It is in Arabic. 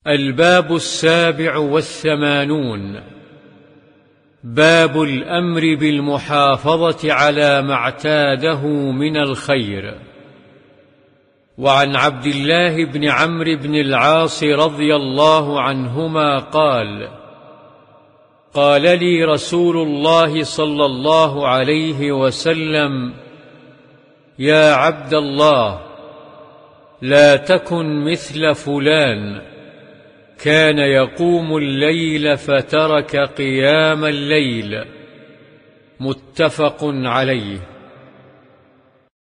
الباب 87. باب الأمر بالمحافظة على ما اعتاده من الخير. وعن عبد الله بن عمرو بن العاص رضي الله عنهما قال: قال لي رسول الله صلى الله عليه وسلم: يا عبد الله، لا تكن مثل فلان، كان يقوم الليل فترك قيام الليل. متفق عليه.